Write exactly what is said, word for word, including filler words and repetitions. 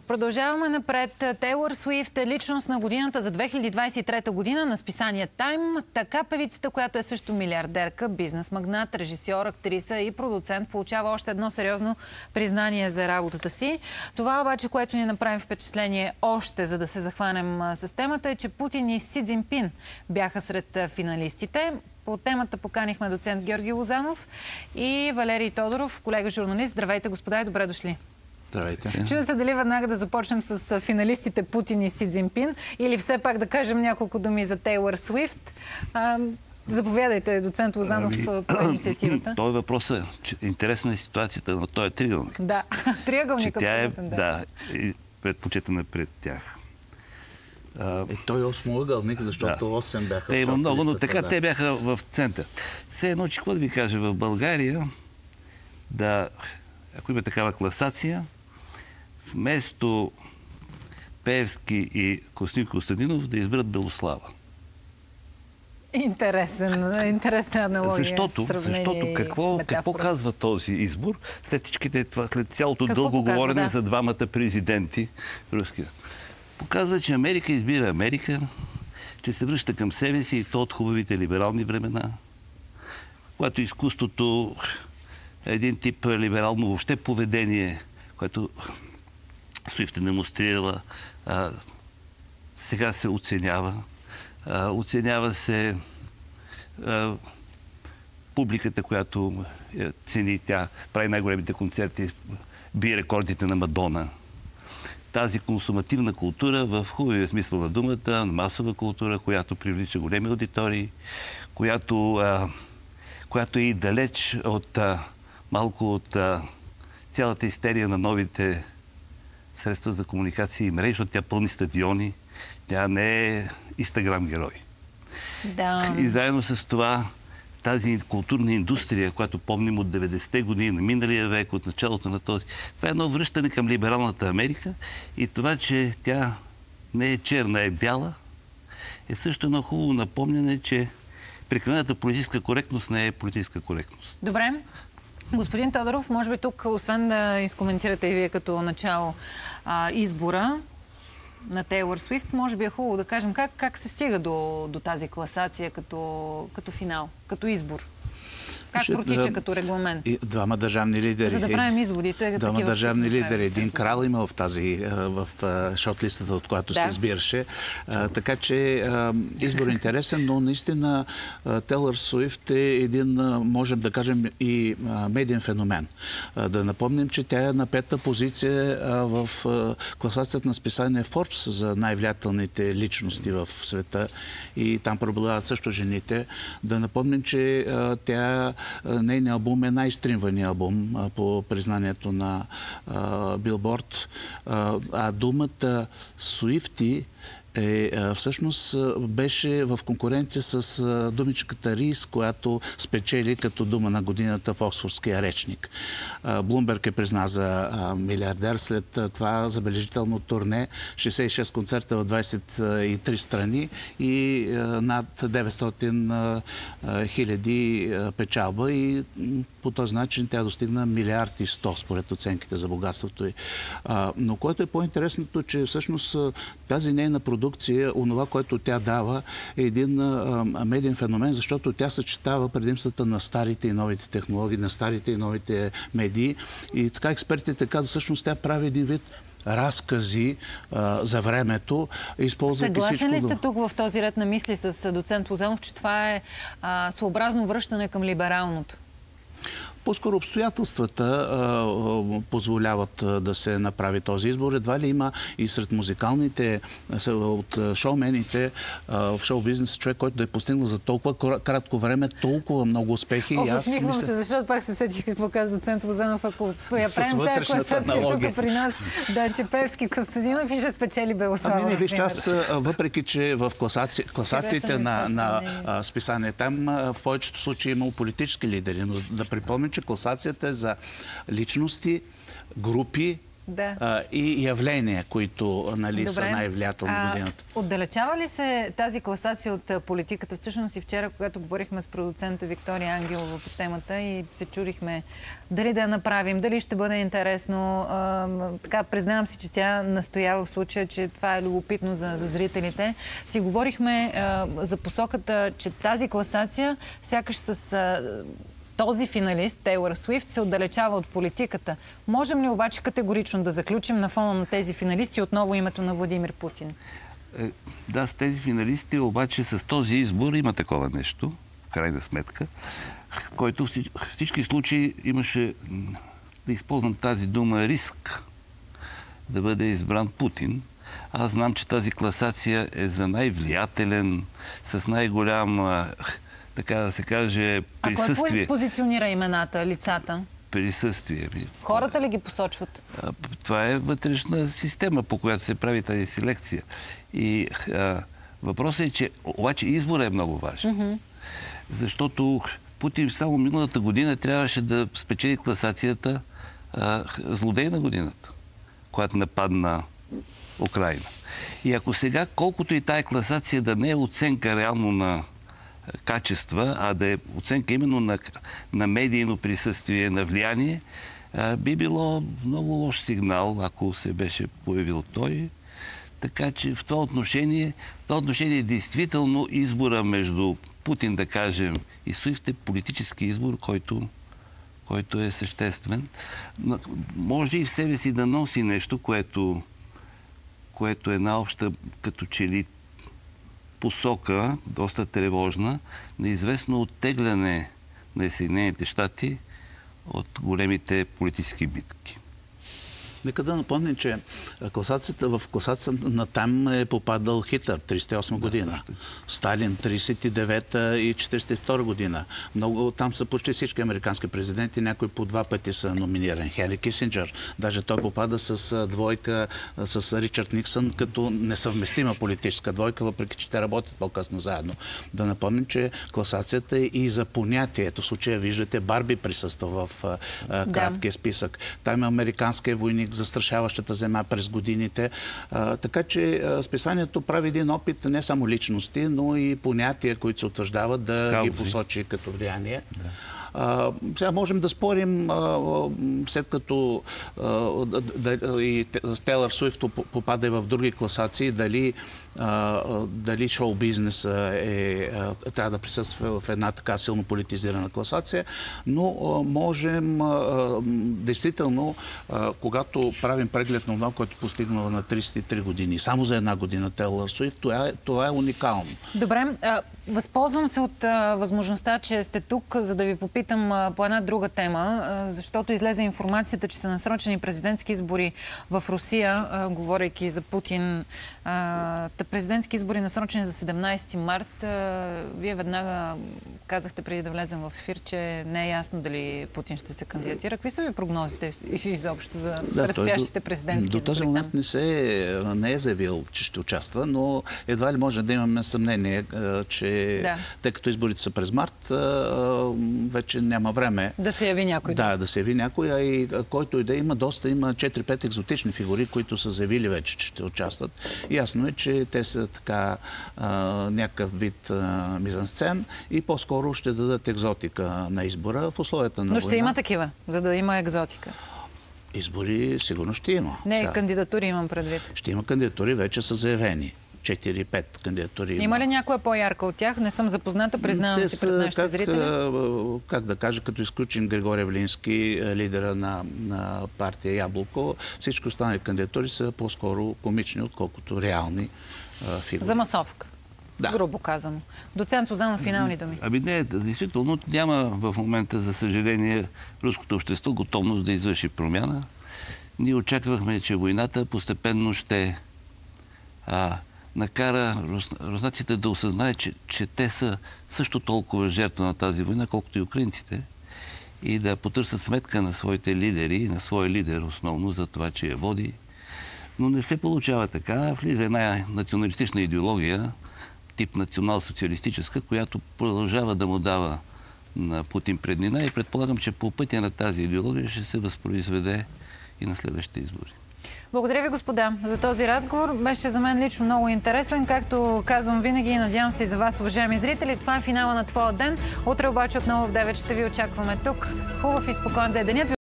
Продължаваме напред. Тейлър Суифт е личност на годината за две хиляди двадесет и трета година на списание Time. Така певицата, която е също милиардерка, бизнес магнат, режисьор, актриса и продуцент, получава още едно сериозно признание за работата си. Това обаче, което ни направи впечатление още, за да се захванем с темата, е, че Путин и Си Цзинпин бяха сред финалистите. По темата поканихме доцент Георги Лозанов и Валерий Тодоров, колега журналист. Здравейте, господа, и добре дошли. Здравейте. Чудя се дали веднага да започнем с финалистите Путин и Си Цзинпин или все пак да кажем няколко думи за Тейлър Суифт. А, заповядайте, доцент Лозанов, ами, по инициативата. Този въпрос е, че интересна е ситуацията на този триъгълник. Да, триъгълник тя е, да. да, предпочитана пред тях. Е, той е осмоъгълник, защото да. осем бяха. Те има много, но така да. те бяха в център. Все едно, че какво да ви кажа, в България, да, ако има такава класация, вместо Пеевски и Костин Костадинов да изберат Белослава. Интересен, интересна аналогия. Защото, защото какво, какво казва този избор? След всичките, това, след цялото какво дълго показва, говорене да. за двамата президенти руски. Показва, че Америка избира Америка, че се връща към себе си и то от хубавите либерални времена, когато изкуството е един тип либерално въобще поведение, което Суифт е демонстрирала, а, сега се оценява. А, оценява се а, публиката, която е, цени, тя прави най-големите концерти, бие рекордите на Мадона. Тази консумативна култура, в хубавия смисъл на думата, масова култура, която привлича големи аудитории, която, а, която е и далеч от а, малко от а, цялата истерия на новите средства за комуникация и мрежи, защото тя пълни стадиони. Тя не е инстаграм герой. Да. И заедно с това тази културна индустрия, която помним от деветдесетте години на миналия век, от началото на този. Това е едно връщане към либералната Америка и това, че тя не е черна, е бяла, е също едно хубаво напомняне, че прекалената политическа коректност не е политическа коректност. Добре. Господин Тодоров, може би тук, освен да изкоментирате и вие като начало а, избора на Тейлър Суифт, може би е хубаво да кажем как, как се стига до, до тази класация като, като финал, като избор. Как Ще, протича да, като регламент? И, двама държавни лидери. За да правим изводите. Двама такива, държавни лидери. Един център. крал има в тази, в шортлистата, от която да. се избираше. А, така че а, избор е интересен, но наистина Тейлър Суифт е един, можем да кажем, и а, медиен феномен. А, да напомним, че тя е на пета позиция а, в а, класацията на списание Forbes за най-влиятелните личности в света и там преобладават също жените. Да напомним, че а, тя нейният албум е най-стримвания албум а, по признанието на Билборд. А, а думата Суифти е, всъщност беше в конкуренция с думичката Рис, която спечели като дума на годината в Оксфордския речник. Блумберг е призна за милиардер, след това забележително турне, шейсет и шест концерта в двадесет и три страни и над деветстотин хиляди печалба и по този начин тя достигна милиард и сто според оценките за богатството й. Но което е по-интересното, че всъщност тази нейна продукция, онова, което тя дава, е един а, медиен феномен, защото тя съчетава предимствата на старите и новите технологии, на старите и новите медии. И така експертите казват, всъщност тя прави един вид разкази а, за времето. Съгласен ли сте тук в този ред на мисли с доцент Лозанов, че това е а, съобразно връщане към либералното? По-скоро обстоятелствата а, позволяват а, да се направи този избор. Едва ли има и сред музикалните, от шоумените а, в шоу-бизнес човек, който да е постигнал за толкова кратко време толкова много успехи. О, усмихвам мисля... се, защото пак се сетих какво каза доцент Лозанов. Ако я правим тази класация тук при нас, да, че Пеевски, Костадинов и ще спечели Белослава. Ами не, вижте, аз, въпреки че в класаци... класациите на, на а, списание там а, в повечето случаи имало политически лидери, но да припомня, че класацията е за личности, групи да. а, и явления, които, нали, Добре. са най-влиятелни в годината. Отдалечава ли се тази класация от политиката? Всъщност и вчера, когато говорихме с продуцента Виктория Ангелова по темата и се чудихме дали да я направим, дали ще бъде интересно. А, така, признавам си, че тя настоява в случая, че това е любопитно за, за зрителите. Си говорихме а, за посоката, че тази класация сякаш с... А, този финалист, Тейлър Суифт, се отдалечава от политиката. Можем ли обаче категорично да заключим на фона на тези финалисти отново името на Владимир Путин? Е, да, с тези финалисти, обаче с този избор има такова нещо, в крайна сметка, който в всички случаи имаше, да използвам тази дума, риск да бъде избран Путин. Аз знам, че тази класация е за най-влиятелен, с най-голям, така да се каже, присъствие. А кой позиционира имената, лицата? Присъствие. Хората ли ги посочват? Това е вътрешна система, по която се прави тази селекция. И а, въпросът е, че обаче изборът е много важен. Mm-hmm. Защото Путин само миналата година трябваше да спечели класацията а, злодей на годината, която нападна Украйна. И ако сега, колкото и тая класация да не е оценка реално на качества, а да е оценка именно на, на медийно присъствие, на влияние, а, би било много лош сигнал, ако се беше появил той. Така че в това отношение, в това отношение действително избора между Путин, да кажем, и Суифт е политически избор, който, който е съществен. Но може и в себе си да носи нещо, което, което е една обща, като че ли посока, доста тревожна, на известно оттегляне на Съединените щати от големите политически битки. Нека да напомня, че класацията, в класацията на там е попадал Хитлер, тридесет и осма година. Да, Сталин, тридесет и девета и четиридесет и втора година. Много, там са почти всички американски президенти, някои по два пъти са номинирани. Хенри Кисинджър, даже той попада с двойка с Ричард Никсън като несъвместима политическа двойка, въпреки че те работят по-късно заедно. Да напомним, че класацията е и за понятието. В случая виждате, Барби присъства в а, краткия списък. Там е американския войник, застрашаващата земя през годините. А, така че а, списанието прави един опит не само личности, но и понятия, които се утвърждават, да Каузи. ги посочи като влияние. Да. А, сега можем да спорим, а, след като а, да, и Тейлър Суифт попада и в други класации, дали, а, дали шоу-бизнеса е, а, трябва да присъства в една така силно политизирана класация, но а, можем а, действително, а, когато правим преглед на това, което постигнала на тридесет и три години, само за една година Тейлър Суифт, това е, това е уникално. Добре, а, възползвам се от а, възможността, че сте тук, за да ви попитам по една друга тема, защото излезе информацията, че са насрочени президентски избори в Русия, говорейки за Путин. Президентски избори насрочени за седемнадесети март. Вие веднага казахте преди да влезем в ефир, че не е ясно дали Путин ще се кандидатира. Какви са ви прогнозите изобщо за да, предстоящите президентски до, избори? До този момент не, се, не е заявил, че ще участва, но едва ли може да имаме съмнение, че да. тъй като изборите са през март, вече няма време. Да се яви някой. Да, да се яви някой, а и който и да има доста, има четири-пет екзотични фигури, които са заявили вече, че ще участват. Ясно е, че те са така а, някакъв вид а, мизансцен и по-скоро ще дадат екзотика на избора в условията на Но ще война. има такива, за да има екзотика. Избори сигурно ще има. Не, Сега, кандидатури имам предвид. Ще има кандидатури, вече са заявени. четири-пет кандидатури. Има. Има ли някоя по-ярка от тях? Не съм запозната, признавам си пред нашите как, зрители. Как да кажа, като изключим Григорий Явлински, лидера на, на партия Яблоко, всички останали кандидатури са по-скоро комични, отколкото реални а, фигури. За масовка. Да. Грубо казано. Доцент Сузанов, финални думи. Ами не, действително няма в момента, за съжаление, руското общество готовност да извърши промяна. Ние очаквахме, че войната постепенно ще а, накара рус, руснаците да осъзнаят, че, че те са също толкова жертва на тази война, колкото и украинците, и да потърсят сметка на своите лидери, на своя лидер основно за това, че я води. Но не се получава така. Влиза една националистична идеология, тип национал-социалистическа, която продължава да му дава на Путин преднина и предполагам, че по пътя на тази идеология ще се възпроизведе и на следващите избори. Благодаря ви, господа, за този разговор. Беше за мен лично много интересен. Както казвам винаги и надявам се и за вас, уважаеми зрители, това е финала на Твоя ден. Утре обаче отново в девет ще ви очакваме тук. Хубав и спокоен ден. Денят ви